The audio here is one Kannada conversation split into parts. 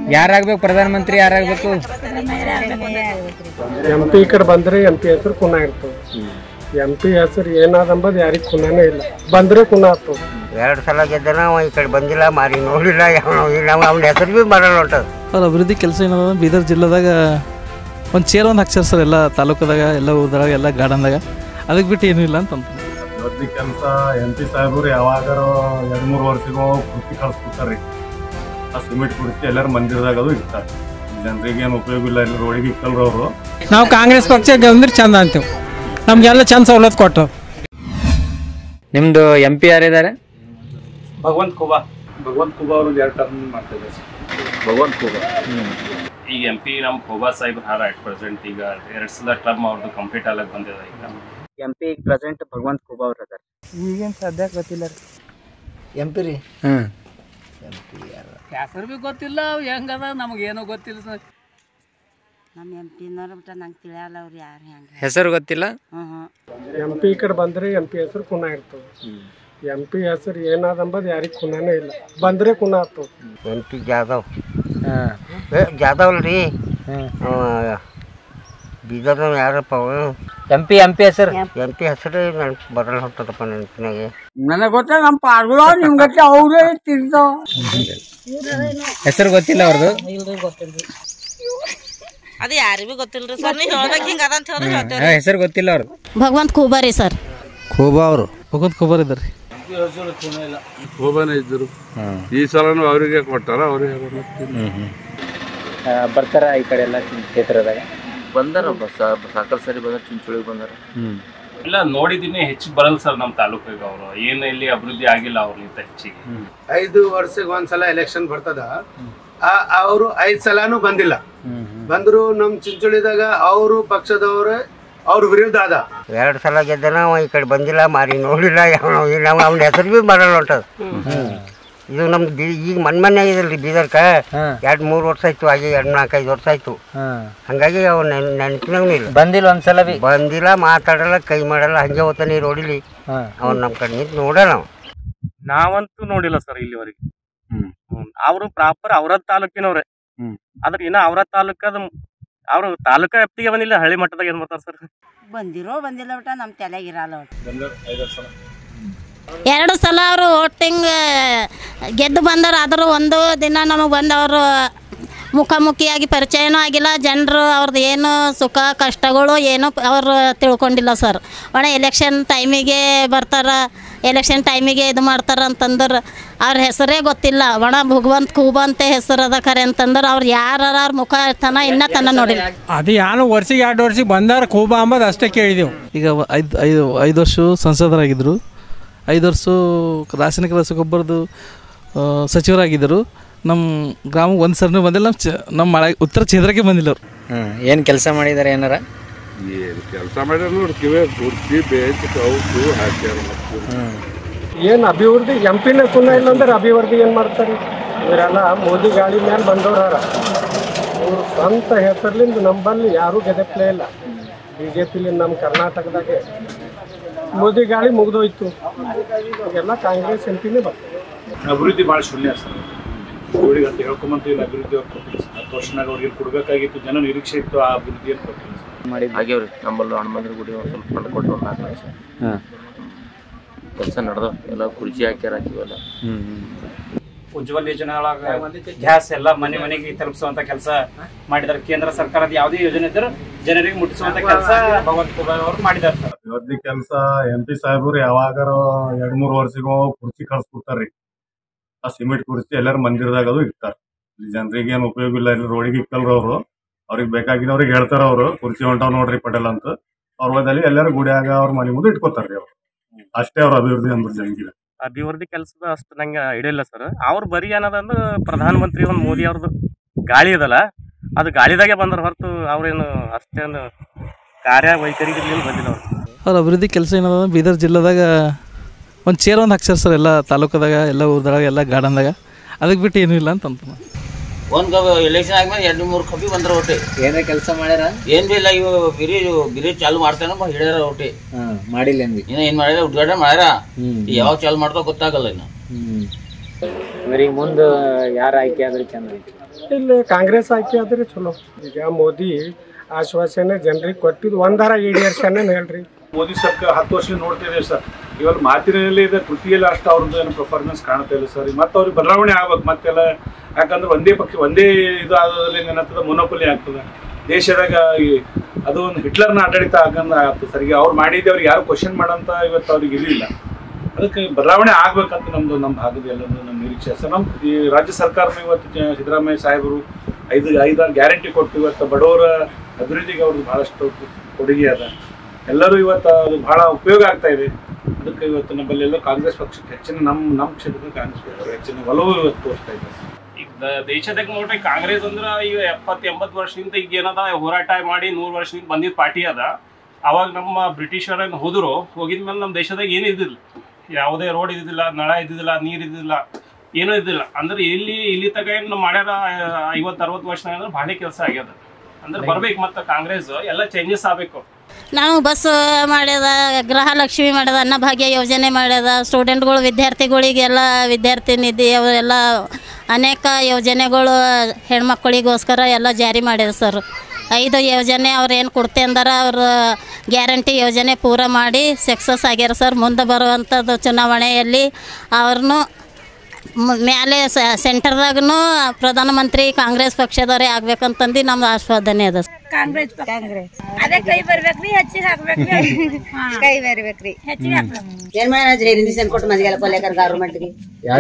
ಯಾರಾಗಬೇಕು ಪ್ರಧಾನಮಂತ್ರಿ ಯಾರಾಗಬೇಕು? MP ಈ ಕಡೆ ಬಂದ್ರೆ MP ಹೆಸರು ಕುನ ಇರ್ತದೆ. MP ಹೆಸರು ಏನಾದಂಬದು ಯಾರಿಗೆ ಕುನಾನೇ ಇಲ್ಲ, ಬಂದ್ರೆ ಕುನ ಆಗ್ತದೆ. 2 ಸಲ ಗೆದ್ದನ ಈ ಕಡೆ ಬಂದಿಲ್ಲ, ಮಾರಿ ನೋಡಿಲ್ಲ, ಅವ್ನ ಹೆಸರು ಭೀ ಬರಲ್ಲ ಹೊಂಟದ. ಅವ್ರ ಅಭಿವೃದ್ಧಿ ಕೆಲಸ ಏನದ ಬೀದರ್ ಜಿಲ್ಲೆದಾಗ ಒಂದು ಚೇರ್ ಒಂದು ಹಾಕ್ಸಾರ ಸರ್, ಎಲ್ಲ ತಾಲೂಕದಾಗ ಎಲ್ಲ ಊರದಾಗ ಎಲ್ಲ ಗಾರ್ಡನ್ದಾಗ. ಅದಕ್ಕೆ ಬಿಟ್ಟು ಏನೂ ಇಲ್ಲ ಅಂತ ಅಭಿವೃದ್ಧಿ ಕೆಲಸ MP ಸಾಹೇಬರು ಯಾವಾಗಾರ 2-3 ವರ್ಷಗೂ ಕೃತಿ ಕಳಿಸ್ಕೊಡ್ತಾರೆ ರೀ. ಆ ಸಿಮೆಂಟ್ ಕುರ್ತಿ ಎಲ್ಲರೂ ಮಂದಿರದಾಗ ಅದು ಇರ್ತಾರೆ. ಜನರಿಗೆ ಏನು ಉಪಯೋಗ ಇಲ್ಲ, ಇಲ್ಲಿ ರೋಡಿಗೆ ಇಕ್ಕಲ್ರ ಅವರು. ನಾವು ಕಾಂಗ್ರೆಸ್ ಪಕ್ಷ ಗೆದ್ರೆ ಚಂದ ಅಂತೀವಿ, ನಮಗೆಲ್ಲ ಚಂದ ಸವಲತ್ತು ಕೊಟ್ಟು. ನಿಮ್ದು MP ಯಾರಿದ್ದಾರೆ? ಭಗವಂತ ಖೂಬಾ ಅವರು 2 ಟರ್ಮ್ ಮಾಡ್ತಿದ್ದಾರೆ ಸರ್. ಭಗವಂತ ಖೂಬಾ ಈಗ MP ನಮ್ಮ ಖೂಬಾ ಸಾಹೇಬ್ ಹಾರ ಅಟ್ ಪ್ರೆಸೆಂಟ್ ಈಗ 2 ಸಲ ಟರ್ಮ್ ಅವ್ರದ್ದು ಕಂಪ್ಲೀಟ್ ಆಗಕ್ಕೆ ಬಂದಿದೆ. ಈಗ MP ಈಗ ಪ್ರೆಸೆಂಟ್ ಭಗವಂತ ಖೂಬಾ ಅವ್ರು ಅದಾರ. ಈಗೇನು ಸದ್ಯ ಗೊತ್ತಿಲ್ಲ ರೀ. MP ರೀ ಹೆಸರು ಭೀ ಗೊತ್ತಿಲ್ಲ, ಹೆಂಗದ ನಮಗೇನೋ ಗೊತ್ತಿಲ್ಲ ಸರ್. ನಮ್ಮ MP ಬಿಟ್ಟ ನಂಗೆ ತಿಳಿಯಲ್ಲ ಅವ್ರು ಯಾರು ಹೆಂಗೆ ಹೆಸರು ಗೊತ್ತಿಲ್ಲ. MP ಈ ಕಡೆ ಬಂದ್ರೆ MP ಹೆಸರು ಕುನ ಇರ್ತದೆ. MP ಹೆಸರು ಏನಾದಂಬದು ಯಾರಿಗೆ ಕುನಾನೇ ಇಲ್ಲ, ಬಂದ್ರೆ ಕುನ ಆಗ್ತದೆ. MP ಜಾಧವ್ ಅಲ್ರಿ, ಬೀದರ್ನ ಯಾರಪ್ಪ ಅವರು? MP ಹೆಸರು MP ಹೆಸರು ನನಗೆ ಬರಲ್ಲ ಹೊಂಟದಪ್ಪ ನೆನಪಿನಾಗೆ. ನನಗೆ ಗೊತ್ತ, ನಮ್ಮ ಪಾರ್ಗಳು ನಿಮ್ಗೆ ಗೊತ್ತ, ಅವರೇ ತಿರ್ತಾವ. ಹೆಸರು ಗೊತ್ತಿಲ್ಲ ಅವ್ರದ್ದು. ಅದು ಯಾರಿಗೂ ಗೊತ್ತಿಲ್ಲ ಸರ್, ನೀವು ಹೇಳ್ಬೇಕು ಹಿಂಗೆ ಅದಂತ ಹೇಳಿ. ಹೆಸರು ಗೊತ್ತಿಲ್ಲ ಅವ್ರದ್ದು. ಭಗವಂತ ಖೂಬಾ ರೀ ಸರ್. ಖೂಬಾ ಅವರು ಭಗವಂತ ಖೂಬಾರ್ ಇದ್ದಾರೆ ರೀ. ಖೂಬಾನೇ ಇದ್ದರು. ಈ ಸಲನೂ ಅವರಿಗೆ ಕೊಟ್ಟಾರ, ಅವರೇ ಬರ್ತಾರ ಈ ಕಡೆ ಎಲ್ಲ ಕ್ಷೇತ್ರದಾಗ ಬಂದಾರ. ಸಾಕಷ್ಟು ಸರಿ ಬಂದಾರ, ಚಿಂಚೋಳಿಗೆ ಬಂದಾರ. ಇಲ್ಲ ನೋಡಿದೀನಿ, ಹೆಚ್ಚು ಬರಲ್ಲ ಸರ್ ನಮ್ಮ ತಾಲೂಕಿಗೆ. ಅವರು ಏನು ಇಲ್ಲಿ ಅಭಿವೃದ್ಧಿ ಆಗಿಲ್ಲ ಅವ್ರಲಿಂದ ಹೆಚ್ಚಿಗೆ. 5 ವರ್ಷಕ್ಕೆ ಒಂದ್ಸಲ ಎಲೆಕ್ಷನ್ ಬರ್ತದ, ಅವರು 5 ಸಲಾನು ಬಂದಿಲ್ಲ. ಬಂದ್ರು ನಮ್ಮ ಚಿಂಚೋಳಿದಾಗ ಅವರು ಪಕ್ಷದವ್ರ ಅವ್ರ ವಿರುದ್ಧ ಅದ. 2 ಸಲ ಗೆದ್ದನ ಈ ಕಡೆ ಬಂದಿಲ್ಲ, ಮಾರಿ ನೋಡಿಲ್ಲ, ಅವ್ನ ಹೆಸರು ಭೀ ಬರಲ್ಲ ಹೊಂಟದ. ಇದು ನಮ್ದು ಈಗ ಮನೆ ಆಗಿದಲ್ರಿ ಬೀದರ್ಕ 2-3 ವರ್ಷ ಆಯ್ತು, ಹಾಗೆ 2-4-5 ವರ್ಷ ಆಯ್ತು. ಹಂಗಾಗಿ ಅವ್ ನೆನಪಿನಾಗೂ ಇಲ್ಲ, ಬಂದಿಲ್ಲ ಒಂದ್ಸಲ ಭೀ ಬಂದಿಲ್ಲ, ಮಾತಾಡಲ್ಲ, ಕೈ ಮಾಡಲ್ಲ, ಹಂಗೆ ಹೋಗ್ತಾನೆ ಈ ರೋಡಿಲಿ. ಅವ್ನು ನಮ್ಮ ಕಡೆ ನಿಂತು ನೋಡಲ್ಲ. ನಾವಂತೂ ನೋಡಿಲ್ಲ ಸರ್ ಇಲ್ಲಿವರೆಗೆ. ಅವರು ಪ್ರಾಪರ್ ಅವರ ತಾಲೂಕಿನವ್ರೆ, ಆದ್ರೆ ಇನ್ನ ಅವರ ತಾಲೂಕದ ಅವ್ರ ತಾಲೂಕಾ ವ್ಯಾಪ್ತಿಗೆ ಬಂದಿಲ್ಲ, ಹಳ್ಳಿ ಮಟ್ಟದಾಗ ಏನ್ ಮಾಡ್ತಾರ ಸರ್? ಬಂದಿಲ್ಲ ಬಿಟ್ಟ ನಮ್ಮ ತಲೆಗಿರಲ್ಲ. 2 ಸಲ ಅವರು ವೋಟಿಂಗ್ ಗೆದ್ದು ಬಂದವರು, ಆದರೂ ಒಂದು ದಿನ ನಮಗೆ ಬಂದವರು ಮುಖಾಮುಖಿಯಾಗಿ ಪರಿಚಯನೂ ಆಗಿಲ್ಲ. ಜನರು ಅವ್ರದ್ದು ಏನು ಸುಖ ಕಷ್ಟಗಳು ಏನು ಅವರು ತಿಳ್ಕೊಂಡಿಲ್ಲ ಸರ್. ಎಲೆಕ್ಷನ್ ಟೈಮಿಗೆ ಬರ್ತಾರೆ, ಎಲೆಕ್ಷನ್ ಟೈಮಿಗೆ ಇದು ಮಾಡ್ತಾರೆ ಅಂತಂದ್ರೆ ಅವ್ರ ಹೆಸರೇ ಗೊತ್ತಿಲ್ಲ. ಭಗವಂತ ಖೂಬಾ ಅಂತ ಹೆಸರು ಅದ ಖರೆ ಅಂತಂದ್ರೆ ಅವ್ರು ಯಾರ ಮುಖ ತನ ಇನ್ನೂ ತನ ನೋಡಿಲ್ಲ. ಅದು ಯಾರು ವರ್ಷಕ್ಕೆ 2 ವರ್ಷಕ್ಕೆ ಬಂದಾರ ಖೂಬಾ ಅಂಬದು ಅಷ್ಟೇ ಕೇಳಿದೆವು. ಈಗ 5 ವರ್ಷ ಸಂಸದರಾಗಿದ್ದರು, 5 ವರ್ಷ ರಾಸಾಯನಿಕ ರಸಗೊಬ್ಬರದ್ದು ಸಚಿವರಾಗಿದ್ದರು. ನಮ್ಮ ಗ್ರಾಮಕ್ಕೆ ಒಂದು ಸರ್ನೂ ಬಂದಿಲ್ಲ. ನಮ್ಮ ಉತ್ತರ ಕ್ಷೇತ್ರಕ್ಕೆ ಬಂದಿಲ್ಲ ಅವರು. ಏನು ಕೆಲಸ ಮಾಡಿದ್ದಾರೆ? ಏನಾರ ಕೆಲಸ ಮಾಡ್ಯಾರ ನೋಡಿ, ಕಿವೇ ಕುರ್ಚಿ ಬೇಚ್ ಕೌಟು ಹಾಕ್ಯಾರ. ಏನು ಅಭಿವೃದ್ಧಿ MP ಕುನ ಇಲ್ಲ ಅಂದ್ರೆ ಅಭಿವೃದ್ಧಿ ಏನು ಮಾಡ್ತಾರೆ? ಇವರೆಲ್ಲ ಮೋದಿ ಗಾಳಿ ಮೇಲೆ ಬಂದವ್ರ. ಇವ್ರ ಸ್ವಂತ ಹೆಸರ್ಲಿಂದ ನಂಬಲ್ಲಿ ಯಾರೂ ಗೆದಪ್ಲೇ ಇಲ್ಲ. BJP ನಮ್ಮ ಕರ್ನಾಟಕದಾಗೆ ಮೋದಿ ಗಾಳಿ ಮುಗಿದೋಯ್ತು, ಈಗೆಲ್ಲ ಕಾಂಗ್ರೆಸ್ MPನೇ ಬರ್ತದೆ. ಅಭಿವೃದ್ಧಿ ಭಾಳ ಶೂನ್ಯ ಸರ್. ಅವ್ರಿಗೆ ಅಂತ ಹೇಳ್ಕೊಂಬಂತೀವಿ, ಅಭಿವೃದ್ಧಿ ಅವ್ರು ಕೊಟ್ಟಿಲ್ಲ. 10 ವರ್ಷನಾಗ ಅವ್ರಿಗೆ ಕೊಡಬೇಕಾಗಿತ್ತು, ಜನ ನಿರೀಕ್ಷೆ ಇತ್ತು, ಆ ಅಭಿವೃದ್ಧಿಯನ್ನು ಕೊಟ್ಟಿಲ್ಲ ಆಗ್ಯಾವ್ರಿ. ನಮ್ಮಲ್ಲೂ ಹನುಮಂದ್ರ ಗುಡಿ ಒಂದು ಸ್ವಲ್ಪ ಫಂಡ್ ಕೊಟ್ಟು 4 ಲಕ್ಷ ಕೆಲಸ ನಡೆದವು. ಎಲ್ಲ ಕುರ್ಚಿ ಹಾಕಿವೆಲ್ಲ. ಉಜ್ವಲ ಯೋಜನೆ ಒಳಗೆ ಗ್ಯಾಸ್ ಎಲ್ಲ ಮನೆಗೆ ತಲುಪಿಸುವಂತ ಕೆಲಸ ಮಾಡಿದ್ದಾರೆ. ಕೇಂದ್ರ ಸರ್ಕಾರದ ಯಾವುದೇ ಯೋಜನೆ ಇದ್ದರೂ ಜನರಿಗೆ ಮುಟ್ಟಿಸುವಂತ ಕೆಲಸ ಭಗವಂತ ಖೂಬಾ ಅವರು ಮಾಡಿದ್ದಾರೆ ಸರ್. ಅಭಿವೃದ್ಧಿ ಕೆಲಸ MP ಸಾಹೇಬರು ಯಾವಾಗಾರ 2-3 ವರ್ಷಗೂ ಕುರ್ಚಿ ಕಳಿಸ್ಕೊಡ್ತಾರ್ರಿ. ಆ ಸಿಮೆಂಟ್ ಕುರ್ಚಿ ಎಲ್ಲರೂ ಮಂದಿರದಾಗ ಅದು ಇರ್ತಾರೆ. ಇಲ್ಲಿ ಜನರಿಗೆ ಏನು ಉಪಯೋಗ ಇಲ್ಲ, ಇಲ್ಲಿ ರೋಡಿಗೆ ಇಕ್ಕಲ್ರ ಅವರು. ಅವ್ರಿಗೆ ಬೇಕಾಗಿನವ್ರಿಗೆ ಹೇಳ್ತಾರ ಅವರು, ಕುರ್ಚಿ ಹೊಂಟಾವ್ ನೋಡ್ರಿ ಪಟೇಲ್ ಅಂತ. ಅವ್ರ ಬದಲಿ ಎಲ್ಲರೂ ಗುಡಿಯಾಗ ಅವ್ರ ಮನೆ ಮುಂದೆ ಇಟ್ಕೋತಾರ್ರಿ ಅವ್ರು. ಅಷ್ಟೇ ಅವ್ರ ಅಭಿವೃದ್ಧಿ ಅಂದ್ರೆ ಜಂಗಿಲ್ಲ. ಅಭಿವೃದ್ಧಿ ಕೆಲಸದ ಅಷ್ಟು ನಂಗೆ ಹಿಡಿಯಿಲ್ಲ ಸರ್. ಅವ್ರು ಬರೀ ಏನದಂದ್ರೆ ಪ್ರಧಾನಮಂತ್ರಿ ಒಂದು ಮೋದಿ ಅವ್ರದ್ದು ಗಾಳಿ ಇದಲ್ಲ, ಅದು ಗಾಳಿದಾಗೆ ಬಂದ್ರೆ ಹೊರತು ಅವ್ರೇನು ಅಷ್ಟೇನು ಕಾರ್ಯವೈಖರಿಗೆ ಬಂದಿಲ್ಲ ಅವ್ರು. ಅವ್ರ ಅಭಿವೃದ್ಧಿ ಕೆಲಸ ಏನದ ಬೀದರ್ ಜಿಲ್ಲೆದಾಗ ಒಂದು ಚೇರ್ ಒಂದು ಹಾಕ್ಸಾರ ಸರ್, ಎಲ್ಲ ತಾಲೂಕದಾಗ ಎಲ್ಲ ಊರದಾಗ ಎಲ್ಲ ಗಾರ್ಡನ್ದಾಗ. ಅದಕ್ಕೆ ಬಿಟ್ಟು ಏನೂ ಇಲ್ಲ ಅಂತ ಒಂದು ಎಲೆಕ್ಷನ್ ಆದ್ಮೇಲೆ 2-3 ಕಬ್ಬಿ ಬಂದ್ರ ಒಟ್ಟೆ. ಏನೇ ಕೆಲಸ ಮಾಡ್ಯಾರ? ಏನ್ ಬಿ ಇಲ್ಲ, ಇವು ಬಿರಿ ಚಾಲು ಮಾಡ್ತಾನ ಹಿಡಿಯಾರ ಒಟ್ಟೆ. ಮಾಡಿಲ್ಲ ಏನ್ ಮಾಡಿಲ್ಲ, ಉದ್ಘಾಟನೆ ಮಾಡ್ಯಾರ. ಯಾವಾಗ ಚಾಲು ಮಾಡ್ತಾವ ಗೊತ್ತಾಗಲ್ಲ ಇನ್ನು. ಅಂದ್ರೆ ಈಗ ಮುಂದೆ ಯಾರು ಆಯ್ಕೆ ಆದ್ರೆ ಚಂದ? ಇಲ್ಲಿ ಕಾಂಗ್ರೆಸ್ ಆಯ್ಕೆ ಆದ್ರೆ ಚಲೋ. ಈಗ ಮೋದಿ ಆಶ್ವಾಸನೆ ಜನರಿಗೆ ಕೊಟ್ಟಿದ್ದು ಒಂದರ ಈಡೇರ್ಸನೆ ಹೇಳ್ರಿ. ಮೋದಿ ಸರ್ಕಾರ 10 ವರ್ಷ ನೋಡ್ತಿದ್ದೇವೆ ಸರ್. ಇವಾಗ ಮಾತಿನಲ್ಲಿ ಇದೆ, ಕೃತಿಯಲ್ಲಿ ಅಷ್ಟು ಅವ್ರದ್ದು ಏನು ಪರ್ಫಾರ್ಮೆನ್ಸ್ ಕಾಣ್ತಾ ಇಲ್ಲ ಸರ್. ಮತ್ತೆ ಅವ್ರಿಗೆ ಬದಲಾವಣೆ ಆಗ್ಬೇಕು ಮತ್ತೆಲ್ಲ. ಯಾಕಂದ್ರೆ ಒಂದೇ ಪಕ್ಷ ಒಂದೇ ಇದು ಆಗೋದ್ರಲ್ಲಿ ಏನಾಗ್ತದೆ, ಮೊನೋಪಲಿ ಆಗ್ತದೆ ದೇಶದಾಗ. ಅದು ಒಂದು ಹಿಟ್ಲರ್ನ ಆಡಳಿತ ಆಗ್ತದೆ ಸರ್. ಈಗ ಅವ್ರು ಮಾಡಿದ್ದೆ ಅವ್ರಿಗೆ ಯಾರು ಕ್ವಶನ್ ಮಾಡೋಂಥ ಇವತ್ತು ಅವ್ರಿಗೆ ಇರಲಿಲ್ಲ. ಅದಕ್ಕೆ ಬದಲಾವಣೆ ಆಗ್ಬೇಕಂತ ನಮ್ಮ ಭಾಗದ ಎಲ್ಲರೂ ನಮ್ಮ ನಿರೀಕ್ಷೆ ಸರ್. ನಮ್ಮ ಈ ರಾಜ್ಯ ಸರ್ಕಾರನ ಇವತ್ತು ಸಿದ್ದರಾಮಯ್ಯ ಸಾಹೇಬರು 5 ಗ್ಯಾರಂಟಿ ಕೊಟ್ಟು ಇವತ್ತು ಬಡವರ ಅಭಿವೃದ್ಧಿಗೆ ಅವ್ರದ್ದು ಭಾಳಷ್ಟು ಕೊಡುಗೆ ಅದ. ಎಲ್ಲರೂ ಇವತ್ತು ಅದು ಭಾಳ ಉಪಯೋಗ ಆಗ್ತಾ ಇದೆ. ಅದಕ್ಕೆ ಇವತ್ತು ನಮ್ಮಲ್ಲೆಲ್ಲ ಕಾಂಗ್ರೆಸ್ ಪಕ್ಷಕ್ಕೆ ಹೆಚ್ಚಿನ ನಮ್ಮ ಕ್ಷೇತ್ರದ ಕಾಂಗ್ರೆಸ್ ಪಕ್ಷ ಹೆಚ್ಚಿನ ಒಲವು ಇವತ್ತು ತೋರಿಸ್ತಾ ಇದೆ. ಈಗ ದೇಶದಾಗ ನೋಡ್ರಿ ಕಾಂಗ್ರೆಸ್ ಅಂದ್ರೆ ಈಗ 70-80 ವರ್ಷದಿಂದ ಈಗ ಏನದ ಹೋರಾಟ ಮಾಡಿ 100 ವರ್ಷದಿಂದ ಬಂದಿದ್ದ ಪಾರ್ಟಿ ಅದ. ಅವಾಗ ನಮ್ಮ ಬ್ರಿಟಿಷರೇನು ಹೋಗಿದ್ಮೇಲೆ ನಮ್ಮ ದೇಶದಾಗ ಏನು ಇದ್ದಿಲ್ಲ, ಯಾವುದೇ ರೋಡ್ ಇದ್ದಿಲ್ಲ, ನಳ ಇದ್ದಿದ್ದಿಲ್ಲ, ನೀರು ಇದ್ದಿಲ್ಲ, ಏನೂ ಇದ್ದಿಲ್ಲ. ಅಂದ್ರೆ ಇಲ್ಲಿ ತಗ ಏನು ಮಾಡ್ಯಾರ 50-60 ವರ್ಷ ಅಂದ್ರೆ ಭಾಳ ಕೆಲಸ ಆಗ್ಯದ. ಅಂದ್ರೆ ಬರ್ಬೇಕು ಮತ್ತೆ ಕಾಂಗ್ರೆಸ್ ಎಲ್ಲ ಚೇಂಜಸ್ ಆಗಬೇಕು. ನಾವು ಬಸ್ ಮಾಡ್ಯದ, ಗೃಹಲಕ್ಷ್ಮಿ ಮಾಡ್ಯದ, ಅನ್ನಭಾಗ್ಯ ಯೋಜನೆ ಮಾಡ್ಯದ, ಸ್ಟೂಡೆಂಟ್ಗಳು ವಿದ್ಯಾರ್ಥಿಗಳಿಗೆಲ್ಲ ವಿದ್ಯಾರ್ಥಿ ನಿಧಿ ಅವೆಲ್ಲ ಅನೇಕ ಯೋಜನೆಗಳು ಹೆಣ್ಮಕ್ಳಿಗೋಸ್ಕರ ಎಲ್ಲ ಜಾರಿ ಮಾಡ್ಯದ ಸರ್. 5 ಯೋಜನೆ ಅವ್ರು ಏನು ಕೊಡ್ತೆ ಅಂದಾರ ಅವರು ಗ್ಯಾರಂಟಿ ಯೋಜನೆ ಪೂರ ಮಾಡಿ ಸಕ್ಸಸ್ ಆಗ್ಯಾರ ಸರ್. ಮುಂದೆ ಬರುವಂಥದ್ದು ಚುನಾವಣೆಯಲ್ಲಿ ಅವ್ರನ್ನೂ ಮ್ಯಾಲೆ ಸೆಂಟರ್ದಾಗೂ ಪ್ರಧಾನಮಂತ್ರಿ ಕಾಂಗ್ರೆಸ್ ಪಕ್ಷದವರೇ ಆಗ್ಬೇಕಂತಂದು ನಮ್ದು ಆಸ್ವಾದನೆ ಅದ. ಕಾಂಗ್ರೆಸ್ ಅದೇ ಕೈ ಬರ್ಬೇಕ್ರಿ, ಹೆಚ್ಚಿಗೆ ಹಾಕ್ಬೇಕ್ರಿ, ಕೈ ಬರ್ಬೇಕ್ರಿ, ಹೆಚ್ಚಿಗೆ ಹಾಕ್ಬೇಕು. ಏನ್ ಮಾಡ ಜೈರ್ ಇಂಜೆಕ್ಷನ್ ಕೊಟ್ಟು ಮಂದಿಗೆಲ್ಲ ಕೊಲೆಕರ್ ಗೌರ್ಮೆಂಟ್ಗೆ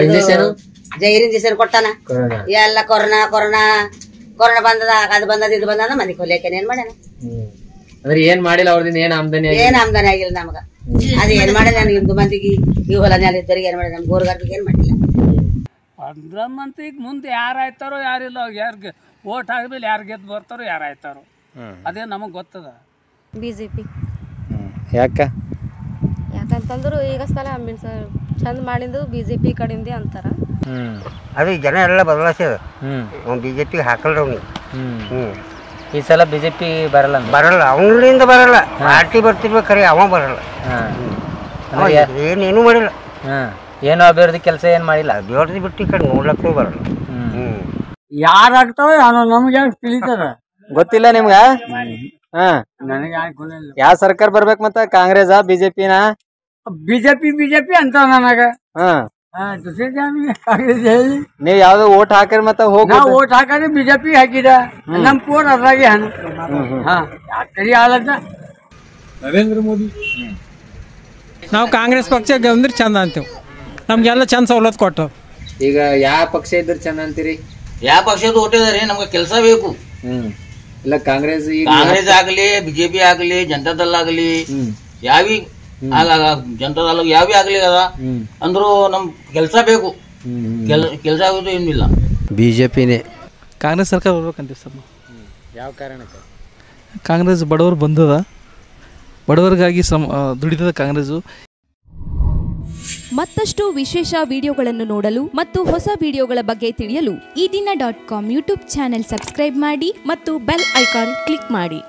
ಜೈರ್ ಇಂಜೆಕ್ಷನ್ ಕೊಟ್ಟಾನ. ಎಲ್ಲ ಕೊರೋನಾ ಬಂದದ, ಅದು ಬಂದದ, ಇದು ಬಂದದ, ಮಂದಿ ಕೊಲೆಕೇನ್ ಏನ್ ಮಾಡ್ಯಾನ? ಅಂದ್ರೆ ಏನ್ ಮಾಡಿಲ್ಲ ಅವ್ರದಿಂದ ಏನ್ ಆಮದಾನಿ ಆಗಿಲ್ಲ ನಮಗ. ಅದ ಏನ್ ಮಾಡ್ಯಾನ? ಹಿಂದೂ ಮಂದಿಗೆ ಈ ಹೊಲ ನೆಲ ಇದ್ದವ್ರಿಗೆ ಏನ್ ಮಾಡ್ಯಾನ? ನಮ್ ಗೋರ್ಗಾರ್ರಿಗೆ ಏನ್ ಮಾಡಿಲ್ಲ. ಪ್ರಧಾನಮಂತ್ರಿಗೆ ಮುಂದೆ ಯಾರು ಆಯ್ತಾರೋ ಯಾರಿಲ್ಲ, ಯಾರಿಗೆ ಓಟ್ ಹಾಕಿದ್ಮೇಲೆ ಯಾರು ಗೆದ್ದು ಬರ್ತಾರೋ ಯಾರು ಆಯ್ತಾರೋ ಅದೇ ನಮಗೆ ಗೊತ್ತದ. BJP ಯಾಕಂತಂದ್ರು ಈಗ ಸಲ ಸರ್ ಚಂದ ಮಾಡಿದ್ದು BJP ಕಡೆಯಿಂದ ಅಂತಾರ. ಅದು ಜನ ಎಲ್ಲ ಬದಲಾಯಿಸ್ಯದ. BJP ಹಾಕಲ್ರಿ ಅವ್ನಿಗೆ. ಈ ಸಲ BJP ಬರಲ್ಲ ಅವನಿಂದ ಬರಲ್ಲ. ಪಾರ್ಟಿ ಬರ್ತಿರ್ಬೇಕಾರೆ ಅವ ಬರಲ್ಲ. ಏನೇನು ಮಾಡಿಲ್ಲ. ಏನು ಅಭಿವೃದ್ಧಿ ಕೆಲಸ ಏನ್ ಮಾಡಿಲ್ಲ. ಅಭಿವೃದ್ಧಿ ಬಿಟ್ಟು ಈ ಕಡೆ ನೋಡ್ಲಕ್ಕೂ ಬರಲ್ಲ. ಯಾರಾಗ್ತಾವ ನಮ್ಗೆ ತಿಳಿತದ ಗೊತ್ತಿಲ್ಲ ನಿಮ್ಗ? ನನಗೆ ಯಾವ ಸರ್ಕಾರ ಬರ್ಬೇಕು ಮತ್ತ? ಕಾಂಗ್ರೆಸ್ BJP-ನ? BJP ಅಂತ ನನಗ. ನೀವ್ ಯಾವ್ದು ಓಟ್ ಹಾಕಿರಿ ಮತ್ತ ಹೋಗಿ? ಓಟ್ ಹಾಕಿದ್ರೆ BJP ಹಾಕಿದ, ನಮ್ ಪೋರ್ ಅದ್ರಾಗೆ ನರೇಂದ್ರ ಮೋದಿ. ನಾವು ಕಾಂಗ್ರೆಸ್ ಪಕ್ಷ ಅಂದ್ರೆ ಚಂದ ಅಂತೀವಿ, ನಮ್ಗೆಲ್ಲ ಚಂದ ಸವಲತ್ತು ಕೊಟ್ಟು. ಈಗ ಯಾವ ಪಕ್ಷ ಇದ್ರೆ ಚಂದ ಅಂತೀರಿ? ಯಾವ ಪಕ್ಷದ ಓಟಿದಾರೆ ನಮ್ಗೆ ಕೆಲಸ ಬೇಕು. ಇಲ್ಲ ಕಾಂಗ್ರೆಸ್ ಆಗ್ಲಿ, BJP ಆಗ್ಲಿ, ಜನತಾದಳ ಆಗ್ಲಿ, ಯಾವಿ ಜನತಾದಳ ಯಾವಿ ಆಗ್ಲಿ ಅದ ಅಂದ್ರು ನಮ್ ಕೆಲಸ ಬೇಕು. ಕೆಲಸ ಆಗೋದು ಏನಿಲ್ಲ. BJP-ನೇ ಕಾಂಗ್ರೆಸ್ ಸರ್ಕಾರ ಬರ್ಬೇಕಂತೀವಿ ಸರ್. ಯಾವ ಕಾರಣಕ್ಕೆ? ಕಾಂಗ್ರೆಸ್ ಬಡವರು ಬಂದದ, ಬಡವರಿಗಾಗಿ ದುಡಿತದ ಕಾಂಗ್ರೆಸ್ಸು. ಮತ್ತಷ್ಟು ವಿಶೇಷ ವಿಡಿಯೋಗಳನ್ನು ನೋಡಲು ಮತ್ತು ಹೊಸ ವಿಡಿಯೋಗಳ ಬಗ್ಗೆ ತಿಳಿಯಲು ಈ ದಿನ .com ಯೂಟ್ಯೂಬ್ ಚಾನೆಲ್ ಸಬ್ಸ್ಕ್ರೈಬ್ ಮಾಡಿ ಮತ್ತು ಬೆಲ್ ಐಕಾನ್ ಕ್ಲಿಕ್ ಮಾಡಿ.